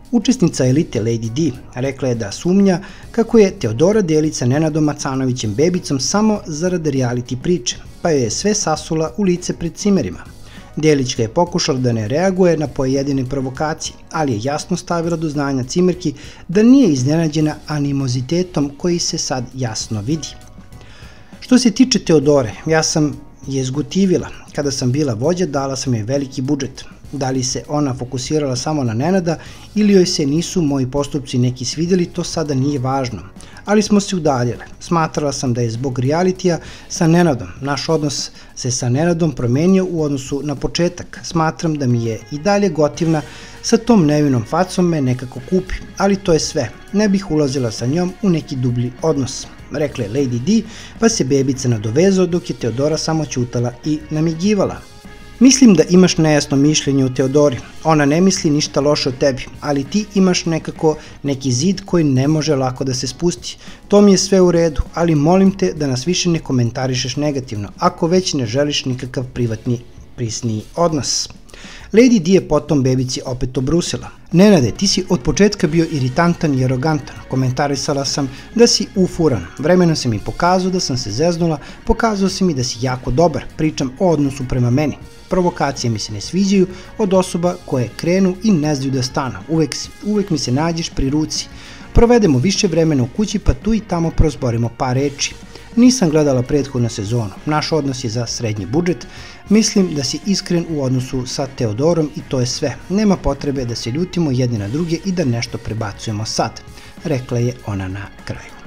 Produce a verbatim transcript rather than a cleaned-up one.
Učesnica elite Lady D rekla je da sumnja kako je Teodora Delić sa Nenadom Macanovićem bebicom samo zarad reality priče, pa joj je sve sasula u lice pred cimerima. Delićka je pokušala da ne reaguje na pojedine provokacije, ali je jasno stavila do znanja cimerki da nije iznenađena animozitetom koji se sad jasno vidi. Što se tiče Teodore, ja sam je zgotivila. Kada sam bila vođa, dala sam joj veliki budžet. Da li se ona fokusirala samo na Nenada ili joj se nisu moji postupci neki svidjeli, to sada nije važno. Ali smo se udaljile. Smatrala sam da je zbog realitija sa Nenadom. Naš odnos se sa Nenadom promenio u odnosu na početak. Smatram da mi je i dalje gotivna, sa tom nevinom facom me nekako kupi, ali to je sve. Ne bih ulazila sa njom u neki dublji odnos, rekla je Lady D, pa se bebica nadovezao dok je Teodora samo ćutala i namigivala. Mislim da imaš nejasno mišljenje o Teodori. Ona ne misli ništa loše o tebi, ali ti imaš nekako neki zid koji ne može lako da se spusti. To mi je sve u redu, ali molim te da nas više ne komentarišeš negativno, ako već ne želiš nikakav privatni, prisniji odnos. Lady D je potom bebici opet obrusila. Nenade, ti si od početka bio iritantan i arogantan. Komentarisala sam da si ufuran. Vremenom se mi pokazao da sam se zeznula, pokazao si mi da si jako dobar. Pričam o odnosu prema meni. Provokacije mi se ne sviđaju od osoba koje krenu i ne znaju da stanu. Uvek, uvek mi se nađeš pri ruci. Provedemo više vremena u kući pa tu i tamo prozborimo par reči. Nisam gledala prethodnu sezonu. Naš odnos je za srednji budžet. Mislim da si iskren u odnosu sa Teodorom i to je sve. Nema potrebe da se ljutimo jedni na druge i da nešto prebacujemo sad, rekla je ona na kraju.